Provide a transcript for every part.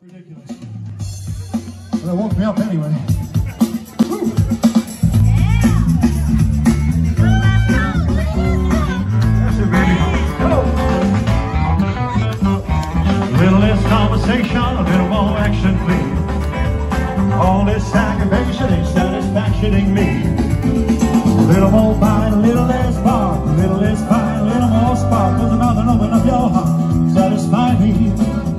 Ridiculous. Well, that woke me up anyway. Woo. That's it, baby. Go! A little less conversation, a little more action, please. All this aggravation ain't satisfactioning me. A little more bite, a little less bark, a little less fight, a little more spark. Cause another open up your heart. Satisfy me,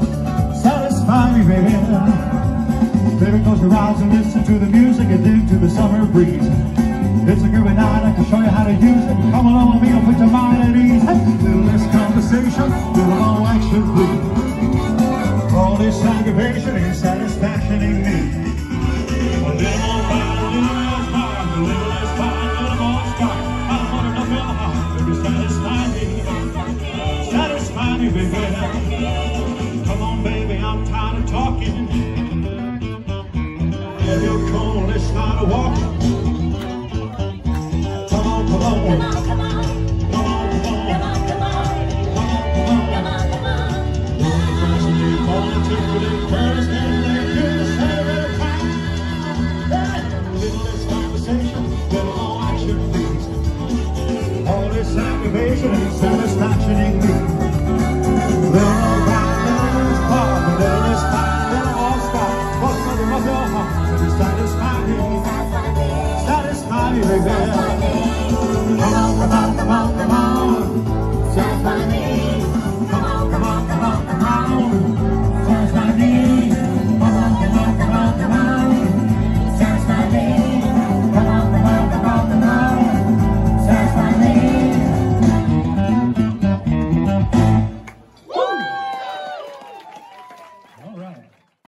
baby. Baby, close your eyes and listen to the music and dig to the summer breeze. It's a groovy night, I can show you how to use it. Come along with me and put your mind at ease. Hey, little less conversation, little more action, please. All this aggravation ain't satisfaction in me. A little more fire, a little less fire, a little less fire, a little more spark. I don't want enough your heart, baby, satisfy me. Satisfy me, baby. Come on, baby, I'm tired of talking. If you're cold, let's start a walk.